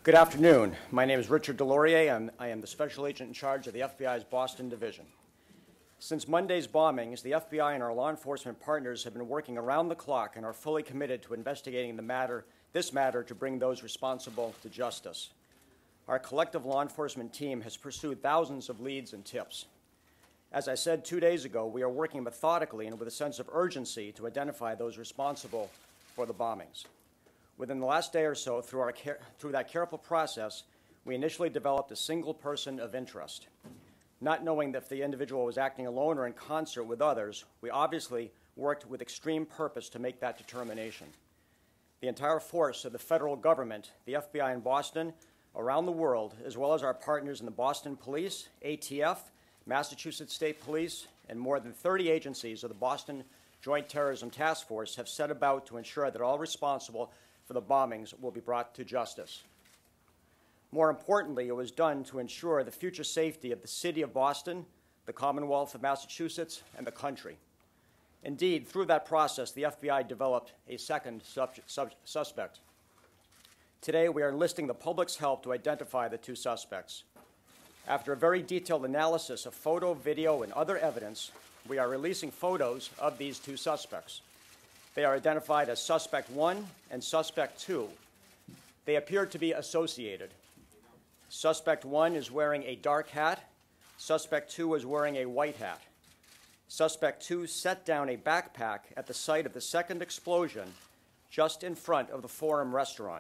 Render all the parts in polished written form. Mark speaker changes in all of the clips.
Speaker 1: Good afternoon. My name is Richard DesLauriers, and I am the Special Agent in charge of the FBI's Boston Division. Since Monday's bombings, the FBI and our law enforcement partners have been working around the clock and are fully committed to investigating this matter to bring those responsible to justice. Our collective law enforcement team has pursued thousands of leads and tips. As I said 2 days ago, we are working methodically and with a sense of urgency to identify those responsible for the bombings. Within the last day or so, through that careful process, we initially developed a single person of interest. Not knowing if the individual was acting alone or in concert with others, we obviously worked with extreme purpose to make that determination. The entire force of the federal government, the FBI in Boston, around the world, as well as our partners in the Boston Police, ATF, Massachusetts State Police, and more than 30 agencies of the Boston Joint Terrorism Task Force have set about to ensure that all responsible for the bombings will be brought to justice. More importantly, it was done to ensure the future safety of the city of Boston, the Commonwealth of Massachusetts, and the country. Indeed, through that process, the FBI developed a second suspect. Today, we are enlisting the public's help to identify the two suspects. After a very detailed analysis of photo, video, and other evidence, we are releasing photos of these two suspects. They are identified as Suspect 1 and Suspect 2. They appear to be associated. Suspect 1 is wearing a dark hat. Suspect 2 is wearing a white hat. Suspect 2 set down a backpack at the site of the second explosion just in front of the Forum restaurant.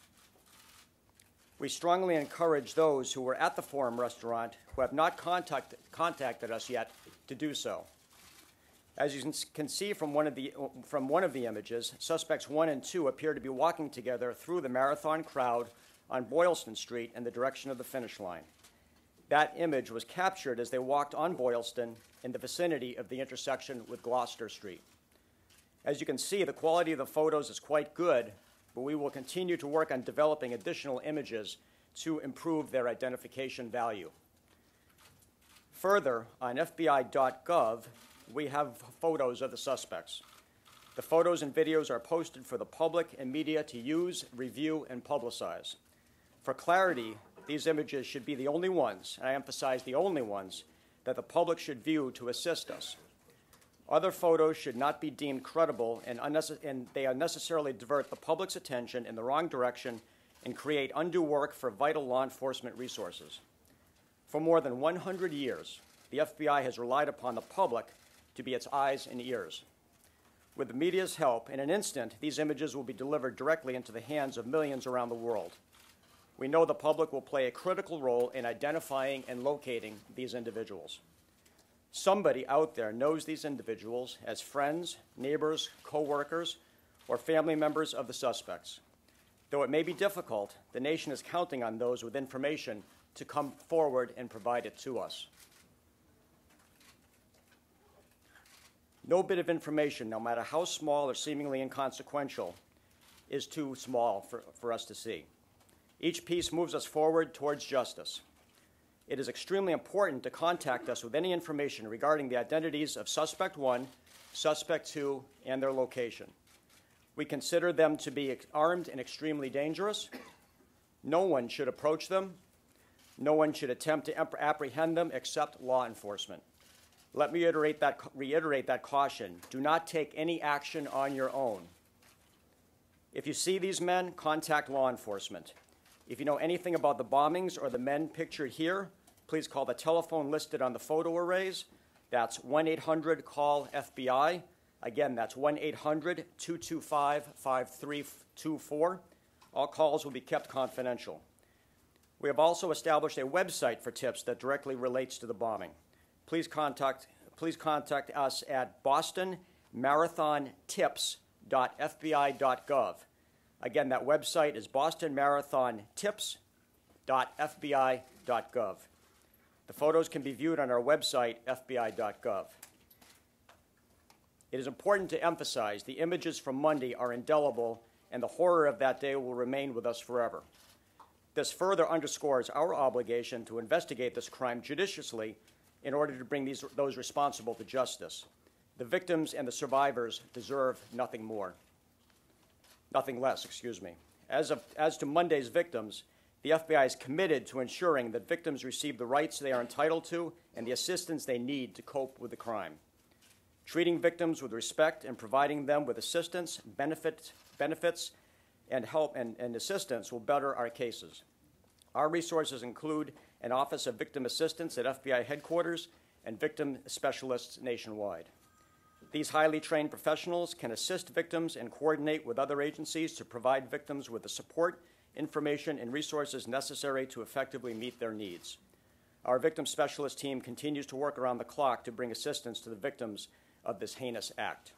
Speaker 1: We strongly encourage those who were at the Forum restaurant who have not contacted us yet to do so. As you can see from one of the images, suspects 1 and 2 appear to be walking together through the marathon crowd on Boylston Street in the direction of the finish line. That image was captured as they walked on Boylston in the vicinity of the intersection with Gloucester Street. As you can see, the quality of the photos is quite good, but we will continue to work on developing additional images to improve their identification value. Further, on FBI.gov, we have photos of the suspects. The photos and videos are posted for the public and media to use, review, and publicize. For clarity, these images should be the only ones, and I emphasize the only ones, that the public should view to assist us. Other photos should not be deemed credible, and they unnecessarily divert the public's attention in the wrong direction and create undue work for vital law enforcement resources. For more than 100 years, the FBI has relied upon the public to be its eyes and ears. With the media's help, in an instant, these images will be delivered directly into the hands of millions around the world. We know the public will play a critical role in identifying and locating these individuals. Somebody out there knows these individuals as friends, neighbors, co-workers, or family members of the suspects. Though it may be difficult, the nation is counting on those with information to come forward and provide it to us. No bit of information, no matter how small or seemingly inconsequential, is too small for us to see. Each piece moves us forward towards justice. It is extremely important to contact us with any information regarding the identities of Suspect 1, Suspect 2, and their location. We consider them to be armed and extremely dangerous. No one should approach them. No one should attempt to apprehend them except law enforcement. Let me reiterate that caution. Do not take any action on your own. If you see these men, contact law enforcement. If you know anything about the bombings or the men pictured here, please call the telephone listed on the photo arrays. That's 1-800-CALL-FBI. Again, that's 1-800-225-5324. All calls will be kept confidential. We have also established a website for tips that directly relates to the bombing. Please contact us at bostonmarathontips.fbi.gov. Again, that website is bostonmarathontips.fbi.gov. The photos can be viewed on our website, fbi.gov. It is important to emphasize the images from Monday are indelible, and the horror of that day will remain with us forever. This further underscores our obligation to investigate this crime judiciously in order to bring those responsible to justice. The victims and the survivors deserve nothing less. As to Monday's victims, The FBI is committed to ensuring that victims receive the rights they are entitled to and the assistance they need to cope with the crime. Treating victims with respect and providing them with assistance, benefits, and help and assistance will better our cases. Our resources include an Office of Victim Assistance at FBI headquarters and victim specialists nationwide. These highly trained professionals can assist victims and coordinate with other agencies to provide victims with the support, information, and resources necessary to effectively meet their needs. Our victim specialist team continues to work around the clock to bring assistance to the victims of this heinous act.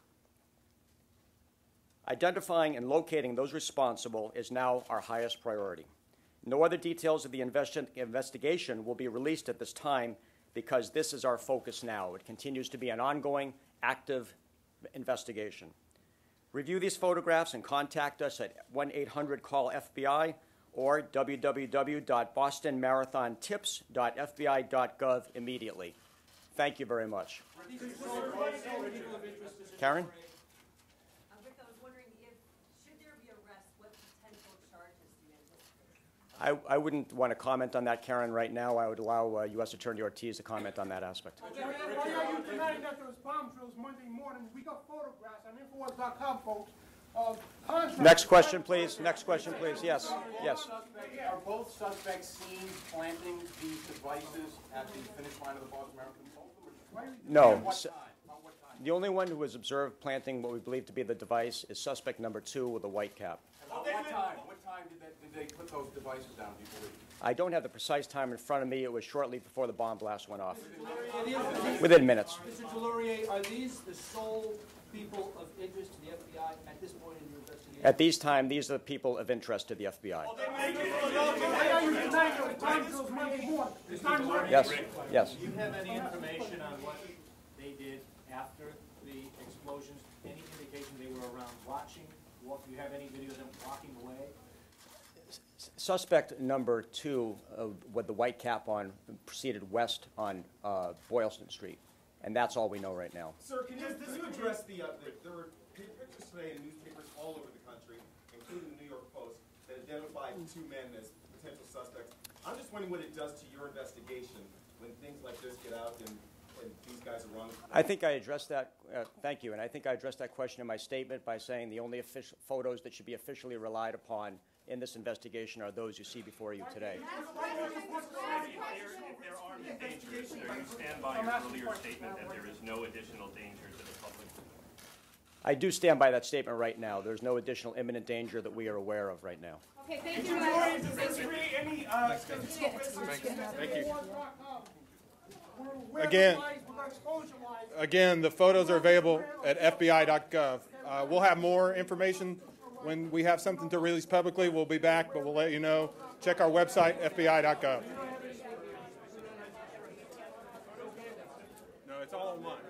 Speaker 1: Identifying and locating those responsible is now our highest priority. No other details of the investigation will be released at this time because this is our focus now. It continues to be an ongoing, active investigation. Review these photographs and contact us at 1-800-CALL-FBI or www.bostonmarathontips.fbi.gov immediately. Thank you very much. Karen?
Speaker 2: Rick, I was wondering should there be arrests, what potential charges do you anticipate?
Speaker 1: I wouldn't want to comment on that, Karen, right now. I would allow U.S. Attorney Ortiz to comment on that aspect.
Speaker 3: Why are you denying that there was bomb drills Monday morning? We got photographs on Infowars.com, folks, of contractors.
Speaker 1: Next question, please. Next question, please. Yes. Yes.
Speaker 4: Are both suspects seen planting these devices at the finish line of the Boston Marathon?
Speaker 1: No.
Speaker 4: At what time?
Speaker 1: The only one who was observed planting what we believe to be the device is suspect number 2 with a white cap.
Speaker 4: What time? What time did they put those devices down, do you believe?
Speaker 1: I don't have the precise time in front of me. It was shortly before the bomb blast went off. Within minutes.
Speaker 5: Mr. DesLauriers, are these the sole people of interest to the FBI at this point in your investigation?
Speaker 1: At these time, these are the people of interest to the FBI.
Speaker 3: Why are you denying there was bomb drills Monday morning? It's not working.
Speaker 1: Yes. Yes.
Speaker 6: Do you have any information on what they did after the explosions? Any indication they were around watching? Do you have any video of them walking away?
Speaker 1: Suspect number 2 with the white cap on proceeded west on Boylston Street. And that's all we know right now.
Speaker 7: Sir, can you address there were pictures today in newspapers all over the country, including the New York Post, that identified 2 men as potential suspects. I'm just wondering what it does to your investigation when things like this get out and these guys are wrong.
Speaker 1: I think I addressed that, thank you, and I think I addressed that question in my statement by saying the only official photos that should be officially relied upon in this investigation are those you see before you today.
Speaker 8: If there aren't a danger, do you stand by your earlier statement that there is no additional danger to the public?
Speaker 1: I do stand by that statement right now. There's no additional imminent danger that we are aware of right now.
Speaker 2: Okay, thank you, guys.
Speaker 7: Does this create any
Speaker 9: Thank you. Again, the photos are available at FBI.gov. We'll have more information when we have something to release publicly. We'll be back, but we'll let you know. Check our website, FBI.gov. No, it's all online.